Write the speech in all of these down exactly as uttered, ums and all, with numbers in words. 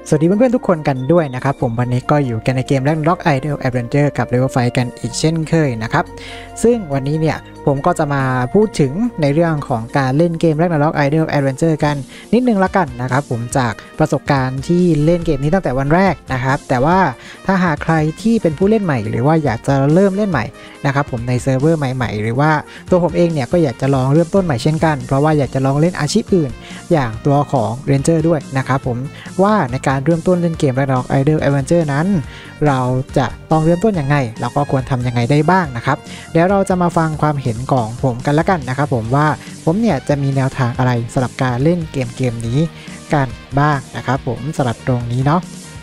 สวัสดีเพื่อนๆทุกคนกันด้วยนะครับผมวันนี้ก็อยู่กันในเกม Ragnarok Idle Adventure กับ Level ไฟว์กันอีกเช่นเคยนะครับซึ่งวันนี้เนี่ยผมก็จะมาพูดถึงในเรื่องของการเล่นเกม Ragnarok Idle Adventure กันนิดนึงละกันนะครับผมจากประสบการณ์ที่เล่นเกมนี้ตั้งแต่วันแรกนะครับแต่ว่าถ้าหากใครที่เป็นผู้เล่นใหม่หรือว่าอยากจะเริ่มเล่นใหม่นะครับผมในเซิร์ฟเวอร์ใหม่ๆหรือว่าตัวผมเองเนี่ยก็อยากจะลองเริ่มต้นใหม่เช่นกันเพราะว่าอยากจะลองเล่นอาชีพอื่นอย่างตัวของ Ranger ด้วยนะครับผมว่าในการเริ่มต้นเล่นเกม Ragnarok Idle Adventure นั้นเราจะต้องเริ่มต้นยังไงแล้วก็ควรทำยังไงได้บ้างนะครับเดี๋ยวเราจะมาฟังความเห็นของผมกันละกันนะครับผมว่าผมเนี่ยจะมีแนวทางอะไรสำหรับการเล่นเกมเกมนี้กันบ้างนะครับผมสำหรับตรงนี้เนาะ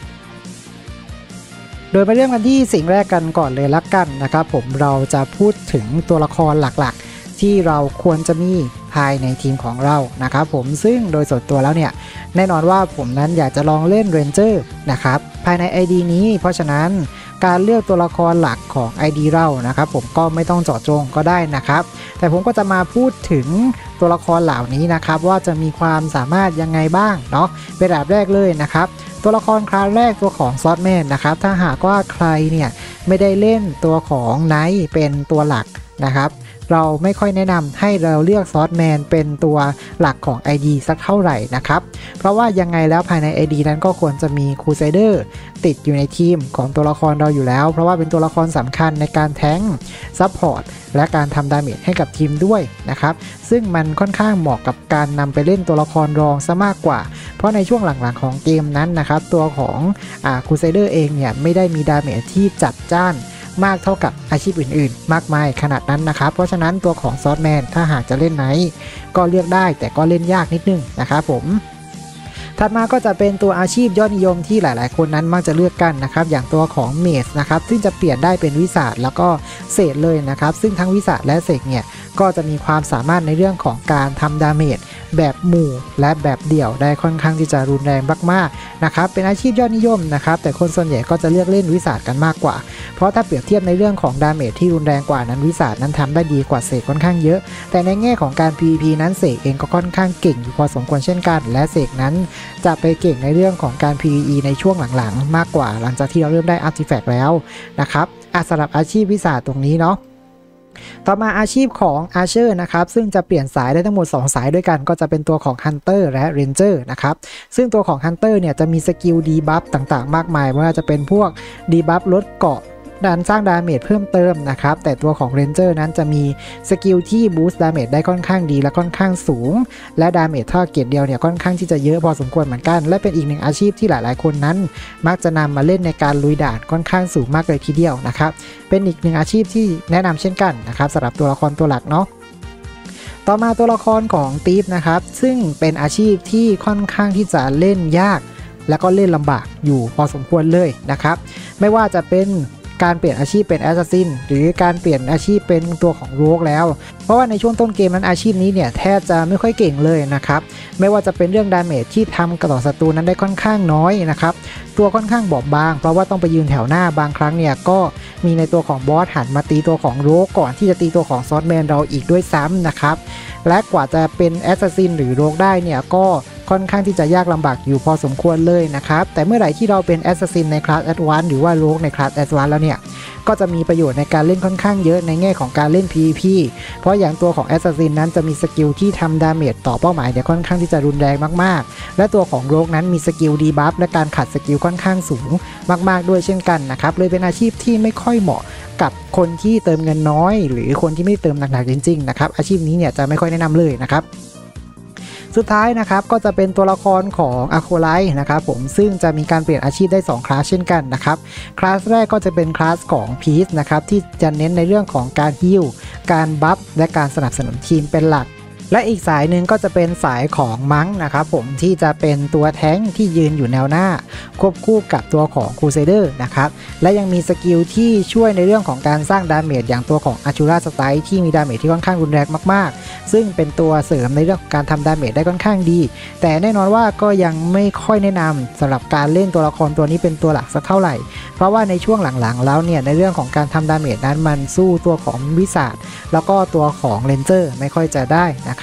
โดยมาเริ่มกันที่สิ่งแรกกันก่อนเลยละกันนะครับผมเราจะพูดถึงตัวละครหลักๆที่เราควรจะมีภายในทีมของเรานะครับผมซึ่งโดยส่วนตัวแล้วเนี่ยแน่นอนว่าผมนั้นอยากจะลองเล่น Ranger นะครับภายใน ไอ ดี นี้เพราะฉะนั้นการเลือกตัวละครหลักของ ไอ ดี เรานะครับผมก็ไม่ต้องเจาะจงก็ได้นะครับแต่ผมก็จะมาพูดถึงตัวละครเหล่านี้นะครับว่าจะมีความสามารถยังไงบ้างเนาะเป็นแบบแรกเลยนะครับตัวละครคลาสแรกตัวของซอสแมนนะครับถ้าหากว่าใครเนี่ยไม่ได้เล่นตัวของไนท์เป็นตัวหลักนะครับเราไม่ค่อยแนะนำให้เราเลือกซอสแมนเป็นตัวหลักของ ไอ ดี สักเท่าไหร่นะครับเพราะว่ายังไงแล้วภายใน ไอ ดี นั้นก็ควรจะมีครูไซเดอร์ติดอยู่ในทีมของตัวละครเราอยู่แล้วเพราะว่าเป็นตัวละครสำคัญในการแทงค์ซัพพอร์ตและการทำดาเมจให้กับทีมด้วยนะครับซึ่งมันค่อนข้างเหมาะกับการนำไปเล่นตัวละครรองซะมากกว่าเพราะในช่วงหลังๆของเกมนั้นนะครับตัวของอ่าครูไซเดอร์เองเนี่ยไม่ได้มีดาเมจที่จัดจ้านมากเท่ากับอาชีพอื่นๆมากมายขนาดนั้นนะครับเพราะฉะนั้นตัวของซอสแมนถ้าหากจะเล่นไหนก็เลือกได้แต่ก็เล่นยากนิดนึงนะครับผมถัดมาก็จะเป็นตัวอาชีพยอดนิยมที่หลายๆคนนั้นมักจะเลือกกันนะครับอย่างตัวของเมสนะครับซึ่งจะเปลี่ยนได้เป็นวิสาสแล้วก็เศษเลยนะครับซึ่งทั้งวิสาสและเศษเนี่ยก็จะมีความสามารถในเรื่องของการทำดาเมจแบบหมู่และแบบเดี่ยวได้ค่อนข้างที่จะรุนแรงมากๆนะครับเป็นอาชีพยอดนิยมนะครับแต่คนส่วนใหญ่ก็จะเลือกเล่นวิสาสกันมากกว่าเพราะถ้าเปรียบเทียบในเรื่องของดาเมจที่รุนแรงกว่านั้นวิสาสนั้นทำได้ดีกว่าเสกค่อนข้างเยอะแต่ในแง่ของการ พี วี พี นั้นเสกเองก็ค่อนข้างเก่งอยู่พอสมควรเช่นกันและเสกนั้นจะไปเก่งในเรื่องของการ พี วี อี ในช่วงหลังๆมากกว่าหลังจากที่เราเริ่มได้อาร์ติแฟกต์แล้วนะครับอ่ะสำหรับอาชีพวิสาสตรงนี้เนาะต่อมาอาชีพของ Archer นะครับซึ่งจะเปลี่ยนสายได้ทั้งหมดสองสายด้วยกันก็จะเป็นตัวของ Hunter และ Ranger นะครับซึ่งตัวของ Hunter เนี่ยจะมีสกิลดีบัฟต่างๆมากมายไม่ว่าจะเป็นพวกดีบัฟลดเกาะดันสร้างดาเมจเพิ่มเติมนะครับแต่ตัวของ Ranger นั้นจะมีสกิลที่บูสต์ดาเมจได้ค่อนข้างดีและค่อนข้างสูงและดาเมจถ้าเกียรเดียวเนี่ยค่อนข้างที่จะเยอะพอสมควรเหมือนกันและเป็นอีกหนึ่งอาชีพที่หลายๆคนนั้นมักจะนำมาเล่นในการลุยด่านค่อนข้างสูงมากเลยทีเดียวนะครับเป็นอีกหนึ่งอาชีพที่แนะนำเช่นกันนะครับสำหรับตัวละครตัวหลักเนาะต่อมาตัวละครของตีฟนะครับซึ่งเป็นอาชีพที่ค่อนข้างที่จะเล่นยากและก็เล่นลำบากอยู่พอสมควรเลยนะครับไม่ว่าจะเป็นการเปลี่ยนอาชีพเป็นแอสซัสซินหรือการเปลี่ยนอาชีพเป็นตัวของโรกแล้วเพราะว่าในช่วงต้นเกมนั้นอาชีพนี้เนี่ยแทบจะไม่ค่อยเก่งเลยนะครับไม่ว่าจะเป็นเรื่องดาเมจที่ทำกระต่อศัตรูนั้นได้ค่อนข้างน้อยนะครับตัวค่อนข้างบอบบางเพราะว่าต้องไปยืนแถวหน้าบางครั้งเนี่ยก็มีในตัวของบอสหันมาตีตัวของโรกก่อนที่จะตีตัวของซอสแมนเราอีกด้วยซ้ำนะครับและกว่าจะเป็นแอสซัสซินหรือโรกได้เนี่ยก็ค่อนข้างที่จะยากลำบากอยู่พอสมควรเลยนะครับแต่เมื่อไหร่ที่เราเป็นแอสซัสซินในคลาสแอดวานซ์หรือว่าโรกในคลาสแอดวานซ์แล้วเนี่ยก็จะมีประโยชน์ในการเล่นค่อนข้างเยอะในแง่ของการเล่น พี วี พี เพราะอย่างตัวของแอสซัสซินนั้นจะมีสกิลที่ทำดาเมจต่อเป้าหมายเนี่ยค่อนข้างที่จะรุนแรงมากๆและตัวของโรกนั้นมีสกิลดีบัฟและการขัดสกิลค่อนข้างสูงมากๆด้วยเช่นกันนะครับเลยเป็นอาชีพที่ไม่ค่อยเหมาะกับคนที่เติมเงินน้อยหรือคนที่ไม่เติมหนักๆจริงๆนะครับอาชีพนี้เนี่ยจะไม่ค่อยแนะนำเลยนะครับสุดท้ายนะครับก็จะเป็นตัวละครของอะโคไลท์นะครับผมซึ่งจะมีการเปลี่ยนอาชีพได้สองคลาสเช่นกันนะครับคลาสแรกก็จะเป็นคลาสของพีซนะครับที่จะเน้นในเรื่องของการฮีลการบัฟและการสนับสนุนทีมเป็นหลักและอีกสายหนึ่งก็จะเป็นสายของมังนะครับผมที่จะเป็นตัวแท้งที่ยืนอยู่แนวหน้าควบคู่กับตัวของครูไซเดอร์นะครับและยังมีสกิลที่ช่วยในเรื่องของการสร้างดาเมจอย่างตัวของอาชูราสไตล์ที่มีดาเมจที่ค่อนข้างรุนแรงมากๆซึ่งเป็นตัวเสริมในเรื่องของการทำดาเมจได้ค่อนข้างดีแต่แน่นอนว่าก็ยังไม่ค่อยแนะนำสำหรับการเล่นตัวละครตัวนี้เป็นตัวหลักสักเท่าไหร่เพราะว่าในช่วงหลังๆแล้วเนี่ยในเรื่องของการทำดาเมจนั้นมันสู้ตัวของวิสาสแล้วก็ตัวของเรนเจอร์ไม่ค่อยจะได้นะครับ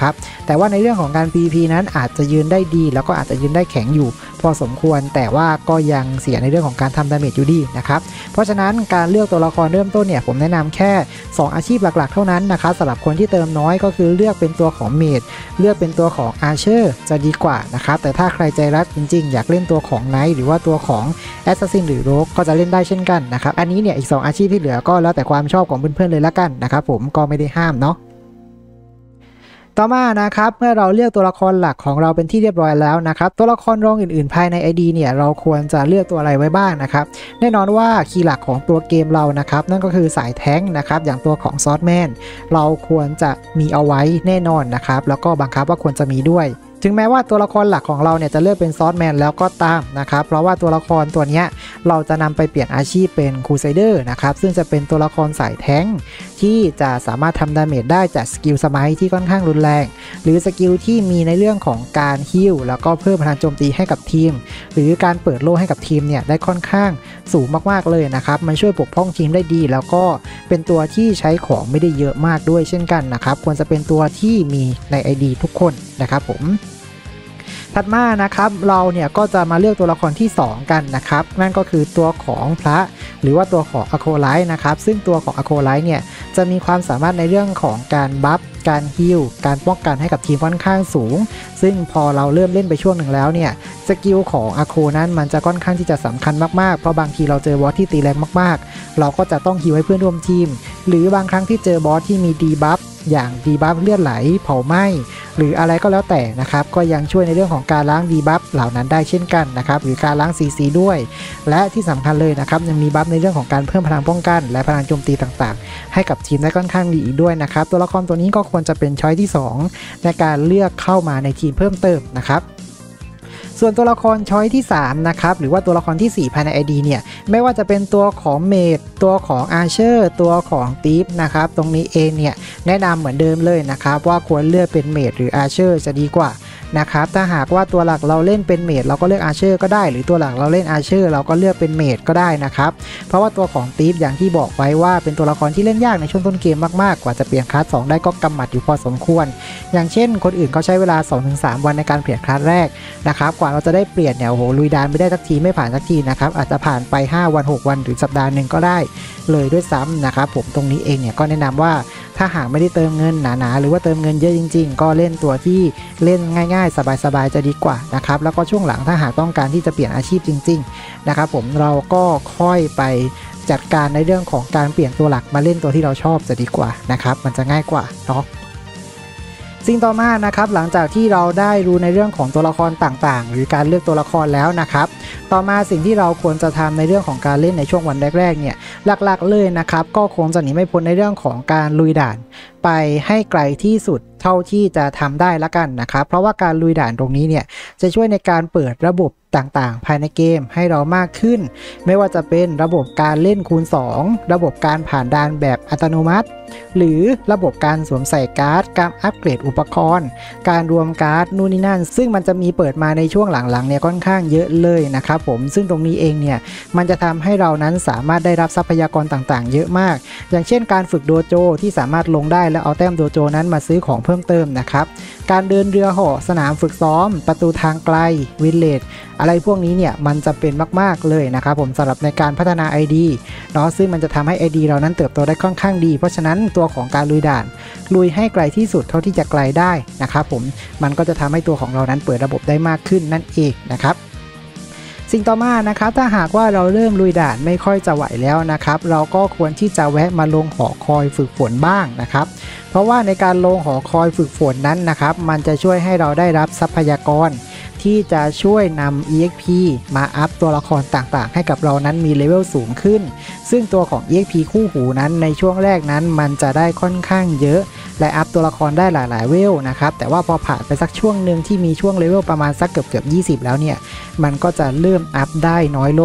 นะครับแต่ว่าในเรื่องของการ พี วี พี นั้นอาจจะยืนได้ดีแล้วก็อาจจะยืนได้แข็งอยู่พอสมควรแต่ว่าก็ยังเสียในเรื่องของการทำดาเมจอยู่ดีนะครับเพราะฉะนั้นการเลือกตัวละครเริ่มต้นเนี่ยผมแนะนำแค่สองอาชีพหลักๆเท่านั้นนะครับสำหรับคนที่เติมน้อยก็คือเลือกเป็นตัวของเมจเลือกเป็นตัวของอาร์เชอร์จะดีกว่านะครับแต่ถ้าใครใจรักจริงๆอยากเล่นตัวของไนท์หรือว่าตัวของแอสซัสซินหรือโรกก็จะเล่นได้เช่นกันนะครับอันนี้เนี่ยอีกสองอาชีพที่เหลือก็แล้วแต่ความชอบของเพื่อนๆเลยละกันนะครับผมก็ไม่ได้ห้ามเนาะต่อมานะครับเมื่อเราเลือกตัวละครหลักของเราเป็นที่เรียบร้อยแล้วนะครับตัวละครรองอื่นๆภายใน ไอ ดี เนี่ยเราควรจะเลือกตัวอะไรไว้บ้างนะครับแน่นอนว่าคีย์หลักของตัวเกมเรานะครับนั่นก็คือสายแท้งนะครับอย่างตัวของซอสแมนเราควรจะมีเอาไว้แน่นอนนะครับแล้วก็บังคับว่าควรจะมีด้วยถึงแม้ว่าตัวละครหลักของเราเนี่ยจะเลือกเป็นซอสแมนแล้วก็ตามนะครับเพราะว่าตัวละครตัวนี้เราจะนำไปเปลี่ยนอาชีพเป็นครูไซเดอร์นะครับซึ่งจะเป็นตัวละครสายแท้งที่จะสามารถทำดาเมจได้จากสกิลสมัยที่ค่อนข้างรุนแรงหรือสกิลที่มีในเรื่องของการฮีลแล้วก็เพิ่มพลังโจมตีให้กับทีมหรือการเปิดโล่ให้กับทีมเนี่ยได้ค่อนข้างสูงมากๆเลยนะครับมันช่วยปกป้องทีมได้ดีแล้วก็เป็นตัวที่ใช้ของไม่ได้เยอะมากด้วยเช่นกันนะครับควรจะเป็นตัวที่มีใน ไอ ดี ทุกคนนะครับผมถัดมานะครับเราเนี่ยก็จะมาเลือกตัวละครที่สองกันนะครับนั่นก็คือตัวของพระหรือว่าตัวของอโคไลท์นะครับซึ่งตัวของอโคไลท์เนี่ยจะมีความสามารถในเรื่องของการบัฟการฮีลการป้องกันให้กับทีมค่อนข้างสูงซึ่งพอเราเริ่มเล่นไปช่วงหนึ่งแล้วเนี่ยสกิลของอโคนั้นมันจะค่อนข้างที่จะสำคัญมากๆเพราะบางทีเราเจอบอสที่ตีแรงมากๆเราก็จะต้องฮีลให้เพื่อนร่วมทีมหรือบางครั้งที่เจอบอสที่มีดีบัฟอย่างดีบัฟเลือดไหลเผาไหม้หรืออะไรก็แล้วแต่นะครับก็ยังช่วยในเรื่องของการล้างดีบัฟเหล่านั้นได้เช่นกันนะครับหรือการล้าง ซี ซี ด้วยและที่สำคัญเลยนะครับยังมีบัฟในเรื่องของการเพิ่มพลังป้องกันและพลังโจมตีต่างๆให้กับทีมได้ค่อนข้างดีอีกด้วยนะครับตัวละครตัวนี้ก็ควรจะเป็นช้อยที่สองในการเลือกเข้ามาในทีมเพิ่มเติมนะครับส่วนตัวละครช้อยที่สามนะครับหรือว่าตัวละครที่สี่ภายใน ไอ ดี เนี่ยไม่ว่าจะเป็นตัวของเมจตัวของอาร์เชอร์ตัวของตีฟนะครับตรงนี้เองเนี่ยแนะนำเหมือนเดิมเลยนะครับว่าควรเลือกเป็นเมจหรืออาร์เชอร์จะดีกว่านะครับถ้าหากว่าตัวหลักเราเล่นเป็นเมจเราก็เลือกอาร์เชอร์ก็ได้หรือตัวหลักเราเล่นอาร์เชอร์เราก็เลือกเป็นเมจก็ได้นะครับเพราะว่าตัวของตีฟอย่างที่บอกไว้ว่าเป็นตัวละครที่เล่นยากในช่วงต้นเกมมากๆกว่าจะเปลี่ยนคลาสสองได้ก็กำหมัดอยู่พอสมควรอย่างเช่นคนอื่นเขาใช้เวลา สองถึงสาม วันในการเปลี่ยนคลาสแรกนะครับกว่าเราจะได้เปลี่ยนเนี่ยโอ้โหลุยดานไม่ได้สักทีไม่ผ่านสักทีนะครับอาจจะผ่านไปห้าวันหกวันหรือสัปดาห์หนึ่งก็ได้เลยด้วยซ้ำนะครับผมตรงนี้เองเนี่ยก็แนะนำว่าถ้าหากไม่ได้เติมเงินหนาๆหรือว่าเติมเงินเยอะจริงๆก็เล่นตัวที่เล่นง่ายๆสบายๆจะดีกว่านะครับแล้วก็ช่วงหลังถ้าหากต้องการที่จะเปลี่ยนอาชีพจริงๆนะครับผมเราก็ค่อยไปจัดการในเรื่องของการเปลี่ยนตัวหลักมาเล่นตัวที่เราชอบจะดีกว่านะครับมันจะง่ายกว่าเนาะสิ่งต่อมานะครับหลังจากที่เราได้รู้ในเรื่องของตัวละครต่างๆหรือการเลือกตัวละครแล้วนะครับต่อมาสิ่งที่เราควรจะทำในเรื่องของการเล่นในช่วงวันแรกๆเนี่ยหลักๆเลยนะครับก็คงจะหนีไม่พ้นในเรื่องของการลุยด่านไปให้ไกลที่สุดเท่าที่จะทำได้ละกันนะครับเพราะว่าการลุยด่านตรงนี้เนี่ยจะช่วยในการเปิดระบบต่างๆภายในเกมให้เรามากขึ้นไม่ว่าจะเป็นระบบการเล่นคูณสองระบบการผ่านด่านแบบอัตโนมัติหรือระบบการสวมใส่การ์ดการอัปเกรดอุปกรณ์การรวมการ์ดนู่นนี่นั่นซึ่งมันจะมีเปิดมาในช่วงหลังๆเนี่ยค่อนข้างเยอะเลยนะครับผมซึ่งตรงนี้เองเนี่ยมันจะทำให้เรานั้นสามารถได้รับทรัพยากรต่างๆเยอะมากอย่างเช่นการฝึกโดโจที่สามารถลงได้แล้วเอาแต้มโดโจนั้นมาซื้อของเพิ่มเติมนะครับการเดินเรือเหาะสนามฝึกซ้อมประตูทางไกลวิลเลจอะไรพวกนี้เนี่ยมันจะเป็นมากๆเลยนะครับผมสำหรับในการพัฒนา ไอ ดี เนาะซึ่งมันจะทำให้ ไอ ดี เรานั้นเติบโตได้ค่อนข้างดีเพราะฉะนั้นตัวของการลุยด่านลุยให้ไกลที่สุดเท่าที่จะไกลได้นะครับผมมันก็จะทำให้ตัวของเรานั้นเปิดระบบได้มากขึ้นนั่นเองนะครับสิ่งต่อมานะครับถ้าหากว่าเราเริ่มลุยด่านไม่ค่อยจะไหวแล้วนะครับเราก็ควรที่จะแวะมาลงหอคอยฝึกฝนบ้างนะครับเพราะว่าในการลงหอคอยฝึกฝนนั้นนะครับมันจะช่วยให้เราได้รับทรัพยากรที่จะช่วยนำ อี เอ็กซ์ พี มาอัพตัวละครต่างๆให้กับเรานั้นมีเลเวลสูงขึ้นซึ่งตัวของ อี เอ็กซ์ พี คู่หูนั้นในช่วงแรกนั้นมันจะได้ค่อนข้างเยอะและอัพตัวละครได้หลายๆเวลนะครับแต่ว่าพอผ่านไปสักช่วงหนึ่งที่มีช่วงเลเวลประมาณสักเกือบเกือบยี่สิบแล้วเนี่ยมันก็จะเริ่มอัพได้น้อยลง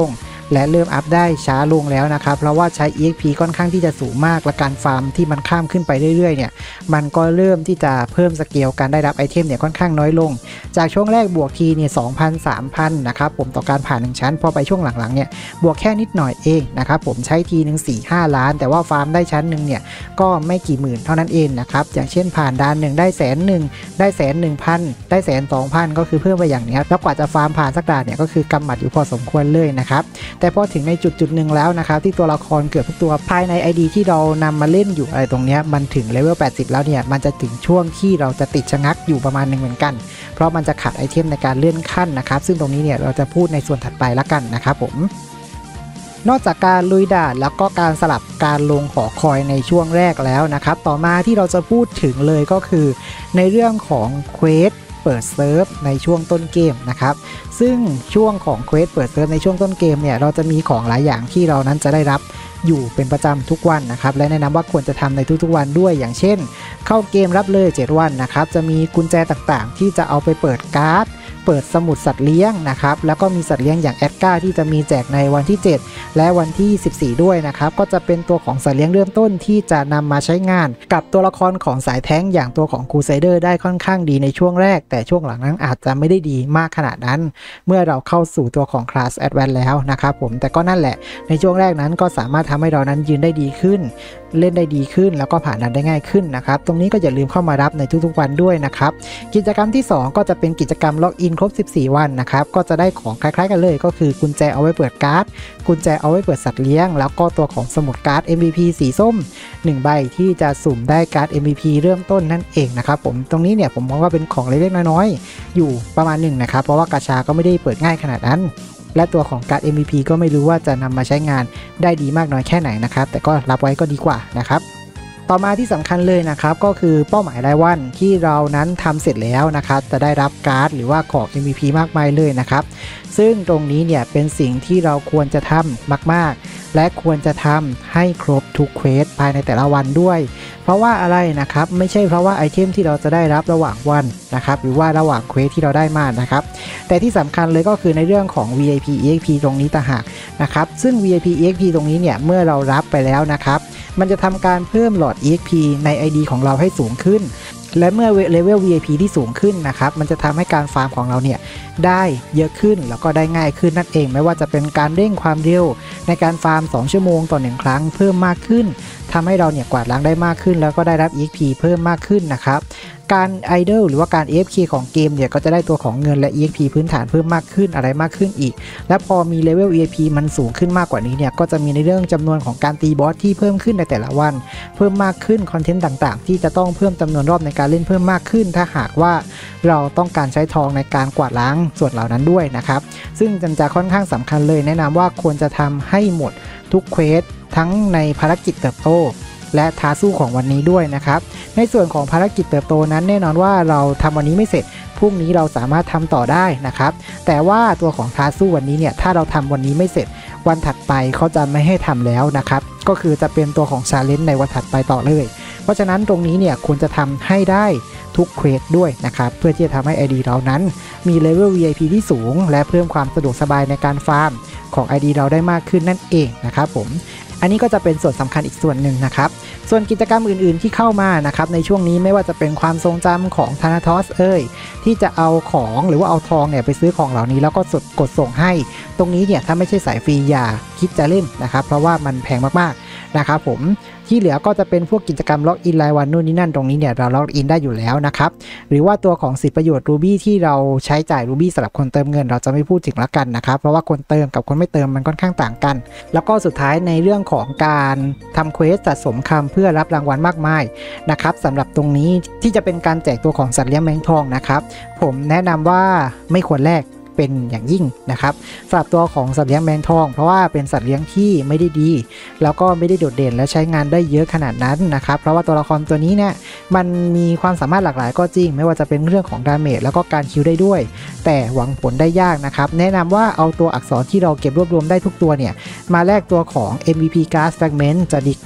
และเริ่มอัพได้ช้าลงแล้วนะครับเพราะว่าใช้ อี เอ็กซ์ พี ค่อนข้างที่จะสูงมากและการฟาร์มที่มันข้ามขึ้นไปเรื่อยๆเนี่ยมันก็เริ่มที่จะเพิ่มสเกลการได้รับไอเทมเนี่ยค่อนข้างน้อยลงจากช่วงแรกบวกทีเนี่ย สองพัน สามพัน นะครับผมต่อการผ่านหนึ่งชั้นพอไปช่วงหลังๆเนี่ยบวกแค่นิดหน่อยเองนะครับผมใช้ทีหนึ่ง สี่ ห้า ล้านแต่ว่าฟาร์มได้ชั้นหนึ่งเนี่ยก็ไม่กี่หมื่นเท่านั้นเองนะครับอย่างเช่นผ่านด่านหนึ่งได้แสนหนึ่งได้แสนหนึ่งพันได้แสนสองพันก็คือเพิ่มไปอย่างนี้แล้วกว่าจะฟาร์มผ่านสักด่านเนี่ยก็คือกำหมัดอยู่พอสมควรเลยนะครับแต่พอถึงในจุดจุดหนึ่งแล้วนะครับที่ตัวละครเกือบทุกตัวภายใน ไอ ดี ที่เรานำมาเล่นอยู่อะไรตรงนี้มันถึงเลเวลแปดสิบแล้วเนี่ยมันจะถึงช่วงที่เราจะติดชะงักอยู่ประมาณหนึ่งเหมือนกันเพราะมันจะขาดไอเทมในการเลื่อนขั้นนะครับซึ่งตรงนี้เนี่ยเราจะพูดในส่วนถัดไปละกันนะครับผมนอกจากการลุยด่านแล้วก็การสลับการลงหอคอยในช่วงแรกแล้วนะครับต่อมาที่เราจะพูดถึงเลยก็คือในเรื่องของเควสเปิดเซิร์ฟในช่วงต้นเกมนะครับซึ่งช่วงของเควสเปิดเซิร์ฟในช่วงต้นเกมเนี่ยเราจะมีของหลายอย่างที่เรานั้นจะได้รับอยู่เป็นประจำทุกวันนะครับและแนะนำว่าควรจะทำในทุกๆวันด้วยอย่างเช่นเข้าเกมรับเลยเจ็ดวันนะครับจะมีกุญแจต่างๆที่จะเอาไปเปิดการ์ดเปิดสมุดสัตว์เลี้ยงนะครับแล้วก็มีสัตว์เลี้ยงอย่างแอดการ์ที่จะมีแจกในวันที่เจ็ดและวันที่สิบสี่ด้วยนะครับก็จะเป็นตัวของสัตว์เลี้ยงเริ่มต้นที่จะนำมาใช้งานกับตัวละครของสายแท้งอย่างตัวของครูไซเดอร์ได้ค่อนข้างดีในช่วงแรกแต่ช่วงหลังนั้นอาจจะไม่ได้ดีมากขนาดนั้นเมื่อเราเข้าสู่ตัวของคลาสแอดแวนแล้วนะครับผมแต่ก็นั่นแหละในช่วงแรกนั้นก็สามารถทำให้เรานั้นยืนได้ดีขึ้นเล่นได้ดีขึ้นแล้วก็ผ่านด่านได้ง่ายขึ้นนะครับตรงนี้ก็อย่าลืมเข้ามารับในทุกๆวันด้วยนะครับกิจกรรมที่สองก็จะเป็นกิจกรรมล็อกอินครบสิบสี่วันนะครับก็จะได้ของคล้ายๆกันเลยก็คือกุญแจเอาไว้เปิดการ์ดกุญแจเอาไว้เปิดสัตว์เลี้ยงแล้วก็ตัวของสมุดการ์ด เอ็ม วี พี สีส้มหนึ่งใบที่จะสุ่มได้การ์ด เอ็ม วี พี เริ่มต้นนั่นเองนะครับผมตรงนี้เนี่ยผมมองว่าเป็นของเล็กๆน้อยๆอยู่ประมาณหนึ่งนะครับเพราะว่ากาชาก็ไม่ได้เปิดง่ายขนาดนั้นและตัวของการ์ด เอ็ม วี พี ก็ไม่รู้ว่าจะนำมาใช้งานได้ดีมากน้อยแค่ไหนนะครับแต่ก็รับไว้ก็ดีกว่านะครับต่อมาที่สำคัญเลยนะครับก็คือเป้าหมายรายวันที่เรานั้นทำเสร็จแล้วนะครับจะได้รับการ์ดหรือว่าของ เอ็ม วี พี มากมายเลยนะครับซึ่งตรงนี้เนี่ยเป็นสิ่งที่เราควรจะทำมากๆและควรจะทำให้ครบทุกเควสภายในแต่ละวันด้วยเพราะว่าอะไรนะครับไม่ใช่เพราะว่าไอเทมที่เราจะได้รับระหว่างวันนะครับหรือว่าระหว่างเควสที่เราได้มานะครับแต่ที่สำคัญเลยก็คือในเรื่องของ วี ไอ พี อี เอ็กซ์ พี ตรงนี้ต่างหากนะครับซึ่ง วี ไอ พี อี เอ็กซ์ พี ตรงนี้เนี่ยเมื่อเรารับไปแล้วนะครับมันจะทำการเพิ่มหลอด อี เอ็กซ์ พี ใน ไอ ดี ของเราให้สูงขึ้นและเมื่อเลเวล วี ไอ พี ที่สูงขึ้นนะครับมันจะทำให้การฟาร์มของเราเนี่ยได้เยอะขึ้นแล้วก็ได้ง่ายขึ้นนั่นเองไม่ว่าจะเป็นการเร่งความเร็วในการฟาร์มสองชั่วโมงต่อหนึ่งครั้งเพิ่มมากขึ้นทำให้เราเนี่ยกวาดล้างได้มากขึ้นแล้วก็ได้รับ อี เอ็กซ์ พี เพิ่มมากขึ้นนะครับการไอดอลหรือว่าการ เอ เอฟ เค ของเกมเนี่ยก็จะได้ตัวของเงินและ อี เอ็กซ์ พี พื้นฐานเพิ่มมากขึ้นอะไรมากขึ้นอีกและพอมีเลเวล อี เอ็กซ์ พี มันสูงขึ้นมากกว่านี้เนี่ยก็จะมีในเรื่องจำนวนของการตีบอสที่เพิ่มขึ้นในแต่ละวันเพิ่มมากขึ้นคอนเทนต์ต่างๆที่จะต้องเพิ่มจำนวนรอบในการเล่นเพิ่มมากขึ้นถ้าหากว่าเราต้องการใช้ทองในการกวาดล้างส่วนเหล่านั้นด้วยนะครับซึ่งจะค่อนข้างสำคัญเลยแนะนำว่าควรจะทำให้หมดทุกเควสทั้งในภารกิจเติบโตและท้าสู้ของวันนี้ด้วยนะครับในส่วนของภารกิจเติบโตนั้นแน่นอนว่าเราทำวันนี้ไม่เสร็จพรุ่งนี้เราสามารถทำต่อได้นะครับแต่ว่าตัวของท้าสู้วันนี้เนี่ยถ้าเราทำวันนี้ไม่เสร็จวันถัดไปเขาจะไม่ให้ทำแล้วนะครับก็คือจะเป็นตัวของชาเลนจ์ในวันถัดไปต่อเลยเพราะฉะนั้นตรงนี้เนี่ยควรจะทำให้ได้ทุกเควสด้วยนะครับเพื่อที่จะทำให้ ไอ ดี เรานั้นมีเลเวล วี ไอ พี ที่สูงและเพิ่มความสะดวกสบายในการฟาร์มของ ไอ ดี เราได้มากขึ้นนั่นเองนะครับผมอันนี้ก็จะเป็นส่วนสำคัญอีกส่วนหนึ่งนะครับส่วนกิจกรรมอื่นๆที่เข้ามานะครับในช่วงนี้ไม่ว่าจะเป็นความทรงจำของธานาทอสเอ่ยที่จะเอาของหรือว่าเอาทองเนี่ยไปซื้อของเหล่านี้แล้วก็สดกดส่งให้ตรงนี้เนี่ยถ้าไม่ใช่สายฟรีอย่าคิดจะเล่นนะครับเพราะว่ามันแพงมากๆนะครับผมที่เหลือก็จะเป็นพวกกิจกรรมล็อกอินรายวันนู่นนี่นั่นตรงนี้เนี่ยเราล็อกอินได้อยู่แล้วนะครับหรือว่าตัวของสิทธิประโยชน์ Ruby ที่เราใช้จ่าย Ruby สำหรับคนเติมเงินเราจะไม่พูดถึงละกันนะครับเพราะว่าคนเติมกับคนไม่เติมมันค่อนข้างต่างกันแล้วก็สุดท้ายในเรื่องของการทำเควสสะสมคำเพื่อรับรางวัลมากมายนะครับสำหรับตรงนี้ที่จะเป็นการแจกตัวของสัตว์เลี้ยงแมงทองนะครับผมแนะนำว่าไม่ควรแลกเป็นอย่างยิ่งนะครับสำหรับตัวของสัตว์เลี้ยงแมงทองเพราะว่าเป็นสัตว์เลี้ยงที่ไม่ได้ดีแล้วก็ไม่ได้โดดเด่นและใช้งานได้เยอะขนาดนั้นนะครับเพราะว่าตัวละครตัวนี้เนี่ยมันมีความสามารถหลากหลายก็จริงไม่ว่าจะเป็นเรื่องของดาเมจแล้วก็การคิวได้ด้วยแต่หวังผลได้ยากนะครับแนะนำว่าเอาตัวอักษรที่เราเก็บรวบรวมได้ทุกตัวเนี่ยมาแลกตัวของ เอ็ม วี พี Card Fragment จะดีกว่า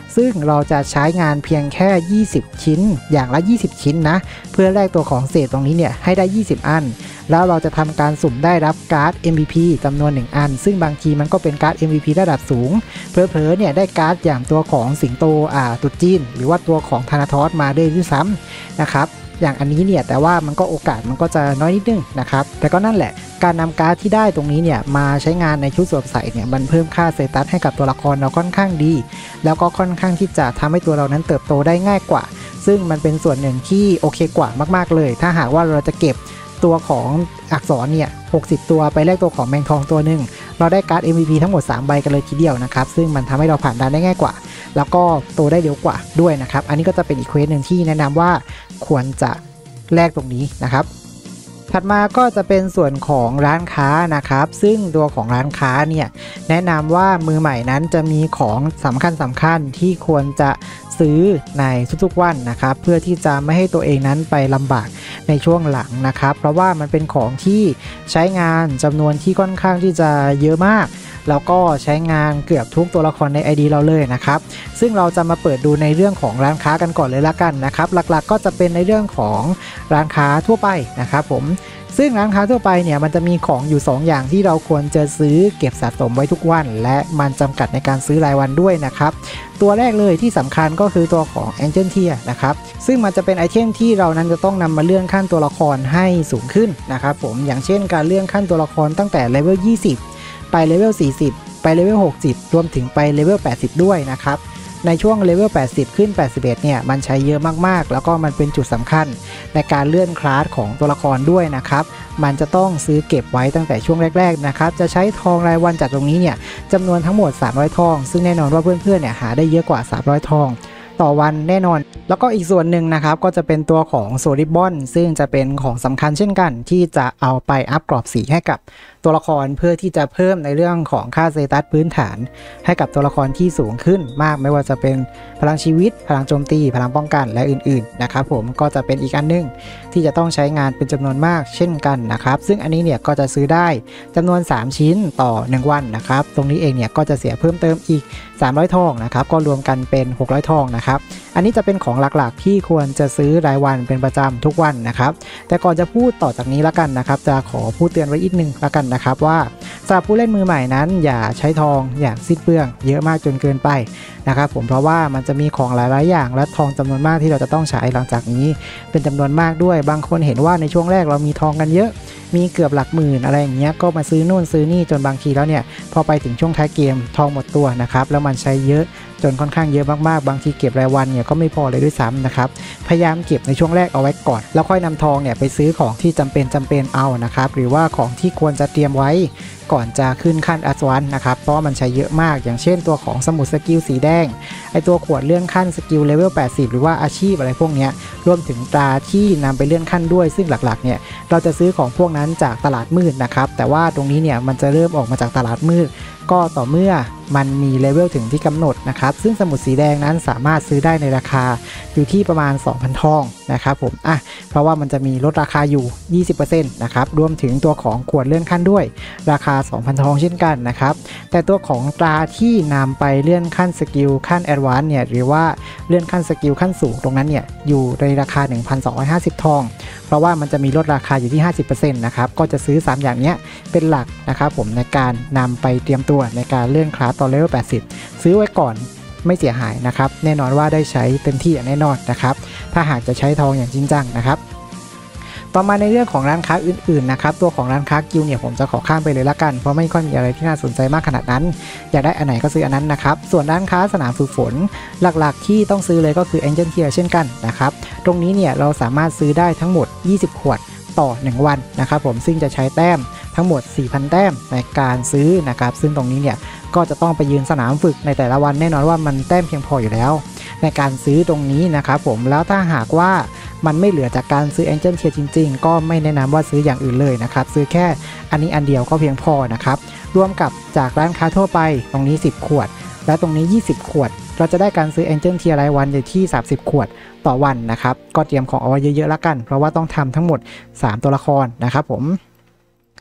ซึ่งเราจะใช้งานเพียงแค่ยี่สิบชิ้นอย่างละยี่สิบชิ้นนะเพื่อแลกตัวของเศษตรงนี้เนี่ยให้ได้ยี่สิบอันแล้วเราจะทำการสุ่มได้รับการ์ด เอ็ม วี พี จำนวนหนึ่งอันซึ่งบางทีมันก็เป็นการ์ด เอ็ม วี พี ระดับสูงเพลอๆเนี่ยได้การ์ดอย่างตัวของสิงโตอ่าตุจีนหรือว่าตัวของธนาทอสมาได้ด้วยซ้ำนะครับอย่างอันนี้เนี่ยแต่ว่ามันก็โอกาสมันก็จะน้อยนิดนึงนะครับแต่ก็นั่นแหละการนำการ์ดที่ได้ตรงนี้เนี่ยมาใช้งานในชุดสวมใส่เนี่ยมันเพิ่มค่าสเตตัสให้กับตัวละครเราค่อนข้างดีแล้วก็ค่อนข้างที่จะทำให้ตัวเรานั้นเติบโตได้ง่ายกว่าซึ่งมันเป็นส่วนหนึ่งที่โอเคกว่ามากๆเลยถ้าหากว่าเราจะเก็บตัวของอักษรเนี่ยหกสิบตัวไปแลกตัวของแมงทองตัวหนึ่งเราได้การ์ด เอ็ม วี พี ทั้งหมดสามใบกันเลยทีเดียวนะครับซึ่งมันทำให้เราผ่านด่านได้ง่ายกว่าแล้วก็โตได้เร็วกว่าด้วยนะครับอันนี้ก็จะเป็นอีกเควสหนึ่งที่แนะนำว่าควรจะแลกตรงนี้นะครับถัดมาก็จะเป็นส่วนของร้านค้านะครับซึ่งตัวของร้านค้าเนี่ยแนะนำว่ามือใหม่นั้นจะมีของสำคัญสำคัญที่ควรจะซื้อในทุกๆวันนะครับเพื่อที่จะไม่ให้ตัวเองนั้นไปลำบากในช่วงหลังนะครับเพราะว่ามันเป็นของที่ใช้งานจำนวนที่ค่อนข้างที่จะเยอะมากแล้วก็ใช้งานเกือบทุกตัวละครใน ไอ ดี เราเลยนะครับซึ่งเราจะมาเปิดดูในเรื่องของร้านค้ากันก่อนเลยละกันนะครับหลักๆก็จะเป็นในเรื่องของร้านค้าทั่วไปนะครับผมซึ่งร้านค้าทั่วไปเนี่ยมันจะมีของอยู่สองอย่างที่เราควรจะซื้อเก็บสะสมไว้ทุกวันและมันจำกัดในการซื้อรายวันด้วยนะครับตัวแรกเลยที่สำคัญก็คือตัวของ Angel Tier นะครับซึ่งมันจะเป็นไอเทมที่เรานั้นจะต้องนำมาเลื่อนขั้นตัวละครให้สูงขึ้นนะครับผมอย่างเช่นการเลื่อนขั้นตัวละครตั้งแต่เลเวลยี่สิบไปเลเวลสี่สิบไปเลเวลหกสิบรวมถึงไปเลเวลแปดสิบด้วยนะครับในช่วงเลเวลแปดสิบขึ้นแปดสิบเอ็ดเนี่ยมันใช้เยอะมากๆแล้วก็มันเป็นจุดสำคัญในการเลื่อนคลาสของตัวละครด้วยนะครับมันจะต้องซื้อเก็บไว้ตั้งแต่ช่วงแรกๆนะครับจะใช้ทองรายวันจากตรงนี้เนี่ยจำนวนทั้งหมดสามร้อยทองซึ่งแน่นอนว่าเพื่อนๆเนี่ยหาได้เยอะกว่าสามร้อยทองต่อวันแน่นอนแล้วก็อีกส่วนหนึ่งนะครับก็จะเป็นตัวของโซลิบอนซึ่งจะเป็นของสำคัญเช่นกันที่จะเอาไปอัพกรอบสีให้กับตัวละครเพื่อที่จะเพิ่มในเรื่องของค่าสเตตัสพื้นฐานให้กับตัวละครที่สูงขึ้นมากไม่ว่าจะเป็นพลังชีวิตพลังโจมตีพลังป้องกันและอื่นๆนะครับผมก็จะเป็นอีกอันนึงที่จะต้องใช้งานเป็นจำนวนมากเช่นกันนะครับซึ่งอันนี้เนี่ยก็จะซื้อได้จำนวนสามชิ้นต่อหนึ่งวันนะครับตรงนี้เองเนี่ยก็จะเสียเพิ่มเติมอีกสามร้อยทองนะครับก็รวมกันเป็นหกร้อยทองนะครับอันนี้จะเป็นของหลักๆที่ควรจะซื้อรายวันเป็นประจำทุกวันนะครับแต่ก่อนจะพูดต่อจากนี้ละกันนะครับจะขอพูดเตือนไว้อีกนึงละกันนะครับว่าสำหรับผู้เล่นมือใหม่นั้นอย่าใช้ทองอย่างสิ้นเปลืองเยอะมากจนเกินไปนะครับผมเพราะว่ามันจะมีของหลายๆอย่างและทองจำนวนมากที่เราจะต้องใช้หลังจากนี้เป็นจำนวนมากด้วยบางคนเห็นว่าในช่วงแรกเรามีทองกันเยอะมีเกือบหลักหมื่นอะไรอย่างเงี้ยก็มาซื้อนู่นซื้อนี่จนบางทีแล้วเนี่ยพอไปถึงช่วงท้ายเกมทองหมดตัวนะครับแล้วมันใช้เยอะจนค่อนข้างเยอะมากๆบางทีเก็บรายวันเนี่ยก็ไม่พอเลยด้วยซ้ำนะครับพยายามเก็บในช่วงแรกเอาไว้ก่อนแล้วค่อยนำทองเนี่ยไปซื้อของที่จำเป็นจำเป็นเอานะครับหรือว่าของที่ควรจะเตรียมไว้ก่อนจะขึ้นขั้นอัศวรรษนะครับเพราะมันใช้เยอะมากอย่างเช่นตัวของสมุดสกิลสีแดงไอตัวขวดเลื่อนขั้นสกิลเลเวลแปดสิบหรือว่าอาชีพอะไรพวกนี้รวมถึงตราที่นำไปเลื่อนขั้นด้วยซึ่งหลักๆเนี่ยเราจะซื้อของพวกนั้นจากตลาดมืดนะครับแต่ว่าตรงนี้เนี่ยมันจะเริ่มออกมาจากตลาดมืดก็ต่อเมื่อมันมีเลเวลถึงที่กำหนดนะครับซึ่งสมุดสีแดงนั้นสามารถซื้อได้ในราคาอยู่ที่ประมาณ สองพัน ทองนะครับผมอ่ะเพราะว่ามันจะมีลดราคาอยู่ ยี่สิบเปอร์เซ็นต์ นะครับรวมถึงตัวของขวดเลื่อนขั้นด้วยราคา สองพัน ทองเช่นกันนะครับแต่ตัวของตราที่นำไปเลื่อนขั้นสกิลขั้นแอดวานซ์เนี่ยหรือว่าเลื่อนขั้นสกิลขั้นสูงตรงนั้นเนี่ยอยู่ในราคา หนึ่งพันสองร้อยห้าสิบ ทองเพราะว่ามันจะมีลดราคาอยู่ที่ ห้าสิบเปอร์เซ็นต์ นะครับก็จะซื้อสามอย่างนี้เป็นหลักนะครับผมในการนำไปเตรียมตัวในการเลื่อนคลาสตอนเลเวลแปดสิบซื้อไว้ก่อนไม่เสียหายนะครับแน่นอนว่าได้ใช้เต็มที่อย่างแน่นอนนะครับถ้าหากจะใช้ทองอย่างจริงจังนะครับต่อมาในเรื่องของร้านค้าอื่นๆนะครับตัวของร้านค้ากิลเนี่ยผมจะขอข้ามไปเลยละกันเพราะไม่ค่อยมีอะไรที่น่าสนใจมากขนาดนั้นอยากได้อันไหนก็ซื้ออันนั้นนะครับส่วนร้านค้าสนามฝึกฝนหลักๆที่ต้องซื้อเลยก็คือ Angel Tier เช่นกันนะครับตรงนี้เนี่ยเราสามารถซื้อได้ทั้งหมดยี่สิบขวดต่อหนึ่งวันนะครับผมซึ่งจะใช้แต้มทั้งหมด สี่พัน แต้มในการซื้อนะครับซึ่งตรงนี้เนี่ยก็จะต้องไปยืนสนามฝึกในแต่ละวันแน่นอนว่ามันแต้มเพียงพออยู่แล้วในการซื้อตรงนี้นะครับผมแล้วถ้าหากว่ามันไม่เหลือจากการซื้อ Angel Tier จริงๆก็ไม่แนะนำว่าซื้ออย่างอื่นเลยนะครับซื้อแค่อันนี้อันเดียวก็เพียงพอนะครับรวมกับจากร้านค้าทั่วไปตรงนี้สิบขวดและตรงนี้ยี่สิบขวดเราจะได้การซื้อ Angel Tier รายวันอยู่ที่สามสิบขวดต่อวันนะครับก็เตรียมของเอาไว้เยอะๆแล้วกันเพราะว่าต้องทำทั้งหมดสามตัวละครนะครับผม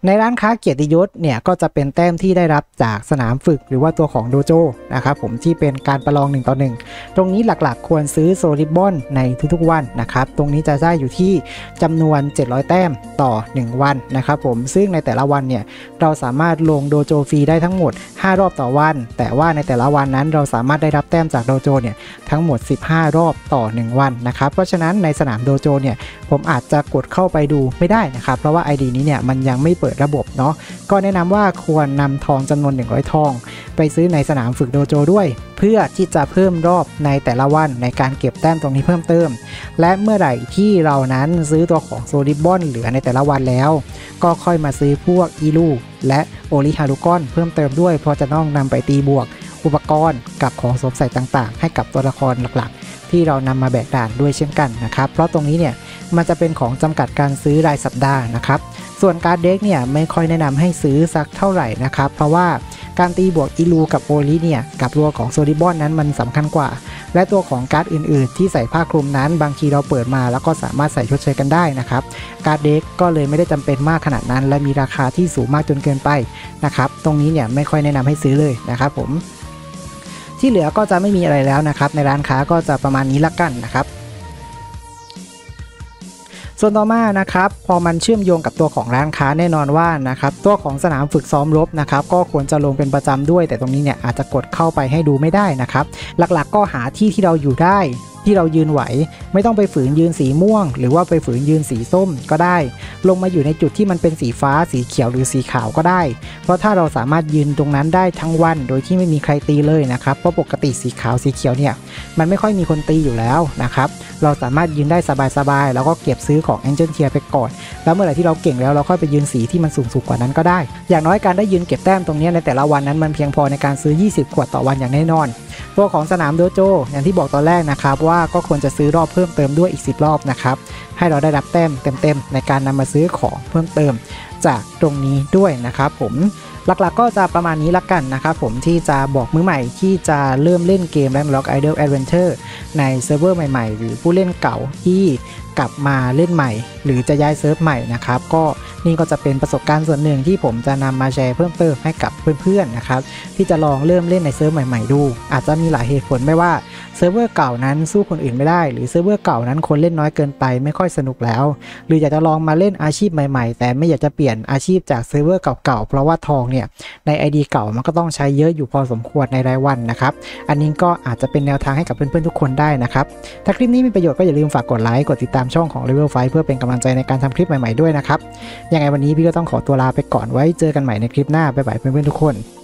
ในร้านค้าเกียรติยศเนี่ยก็จะเป็นแต้มที่ได้รับจากสนามฝึกหรือว่าตัวของโดโจนะครับผมที่เป็นการประลองหนึ่งต่อหนึ่งตรงนี้หลักๆควรซื้อโซลิบอนในทุกๆวันนะครับตรงนี้จะได้อยู่ที่จำนวนเจ็ดร้อยแต้มต่อหนึ่งวันนะครับผมซึ่งในแต่ละวันเนี่ยเราสามารถลงโดโจฟรีได้ทั้งหมดห้ารอบต่อวันแต่ว่าในแต่ละวันนั้นเราสามารถได้รับแต้มจากโดโจเนี่ยทั้งหมดสิบห้ารอบต่อหนึ่งวันนะครับเพราะฉะนั้นในสนามโดโจเนี่ยผมอาจจะกดเข้าไปดูไม่ได้นะครับเพราะว่า ไอ ดี นี้เนี่ยมันยังไม่เปิดระบบเนาะก็แนะนำว่าควรนำทองจำนวนหนึ่งร้อยทองไปซื้อในสนามฝึกโดโจด้วยเพื่อที่จะเพิ่มรอบในแต่ละวันในการเก็บแต้มตรงนี้เพิ่มเติมและเมื่อไหร่ที่เรานั้นซื้อตัวของโซลิบอนเหลือในแต่ละวันแล้วก็ค่อยมาซื้อพวกอีลูและโอริฮารุกอนเพิ่มเติมด้วยเพราะจะต้องนำไปตีบวกอุปกรณ์กับของสวมใส่ต่างๆให้กับตัวละครหลักๆที่เรานำมาแบกด่านด้วยเช่นกันนะครับเพราะตรงนี้เนี่ยมันจะเป็นของจำกัดการซื้อรายสัปดาห์นะครับส่วนการ์ดเด็กเนี่ยไม่ค่อยแนะนำให้ซื้อสักเท่าไหร่นะครับเพราะว่าการตีบวกอีลูกับโอริเนี่ยกับตัวของโซลิบอนนั้นมันสำคัญกว่าและตัวของการ์ดอื่นๆที่ใส่ผ้าคลุมนั้นบางทีเราเปิดมาแล้วก็สามารถใส่ชดเชยกันได้นะครับการ์ดเด็กก็เลยไม่ได้จำเป็นมากขนาดนั้นและมีราคาที่สูงมากจนเกินไปนะครับตรงนี้เนี่ยไม่ค่อยแนะนำให้ซื้อเลยนะครับผมที่เหลือก็จะไม่มีอะไรแล้วนะครับในร้านค้าก็จะประมาณนี้ละกันนะครับส่วนต่อมานะครับพอมันเชื่อมโยงกับตัวของร้านค้าแน่นอนว่านะครับตัวของสนามฝึกซ้อมรบนะครับก็ควรจะลงเป็นประจำด้วยแต่ตรงนี้เนี่ยอาจจะกดเข้าไปให้ดูไม่ได้นะครับหลักๆก็หาที่ที่เราอยู่ได้ที่เรายืนไหวไม่ต้องไปฝืนยืนสีม่วงหรือว่าไปฝืนยืนสีส้มก็ได้ลงมาอยู่ในจุดที่มันเป็นสีฟ้าสีเขียวหรือสีขาวก็ได้เพราะถ้าเราสามารถยืนตรงนั้นได้ทั้งวันโดยที่ไม่มีใครตีเลยนะครับเพราะปกติสีขาวสีเขียวเนี่ยมันไม่ค่อยมีคนตีอยู่แล้วนะครับเราสามารถยืนได้สบายๆแล้วก็เก็บซื้อของ Angel Tier ไปก่อนแล้วเมื่อไหร่ที่เราเก่งแล้วเราค่อยไปยืนสีที่มันสูงสุดกว่านั้นก็ได้อย่างน้อยการได้ยืนเก็บแต้มตรงนี้ในแต่ละวันนั้นมันเพียงพอในการซื้อยี่สิบขวดต่อวันอย่างแน่นอนตัวของสนามโดโจอย่างที่บอกตอนแรกนะครับว่าก็ควรจะซื้อรอบเพิ่มเติมด้วยอีกสิบรอบนะครับให้เราได้รับแต้มเต็มๆในการนำมาซื้อของเพิ่มเติมจากตรงนี้ด้วยนะครับผมหลักๆก็จะประมาณนี้ละกันนะครับผมที่จะบอกมือใหม่ที่จะเริ่มเล่นเกม Ragnarok Idle Adventure ในเซิร์ฟเวอร์ใหม่ๆหรือผู้เล่นเก่าที่กลับมาเล่นใหม่หรือจะย้ายเซิร์ฟใหม่นะครับก็นี่ก็จะเป็นประสบการณ์ส่วนหนึ่งที่ผมจะนำมาแชร์เพิ่มเติมให้กับเพื่อนๆนะครับที่จะลองเริ่มเล่นในเซิร์ฟใหม่ๆดูอาจจะมีหลายเหตุผลไม่ว่าเซิร์ฟเวอร์เก่านั้นสู้คนอื่นไม่ได้หรือเซิร์ฟเวอร์เก่านั้นคนเล่นน้อยเกินไปไม่ค่อยสนุกแล้วหรืออยากจะลองมาเล่นอาชีพใหม่ๆแต่ไม่อยากจะเปลี่ยนอาชีพจากเซิร์ฟเวอร์เก่าๆเพราะว่าทองเนี่ยใน ไอ ดี เก่ามันก็ต้องใช้เยอะอยู่พอสมควรในรายวันนะครับอันนี้ก็อาจจะเป็นแนวทางให้กับเพื่อนๆทุกคนได้นะครับถ้าคลิปนี้มีประโยชน์ก็อย่าลืมฝากกดไลค์กดติดตามช่องของ Level ไฟว์ เพื่อเป็นกำลังใจในการทำคลิปใหม่ๆด้วยนะครับยังไงวันนี้พี่ก็ต้องขอตัวลาไปก่อนไว้เจอกันใหม่ในคลิปหน้าบ๊ายบายเพื่อนๆทุกคน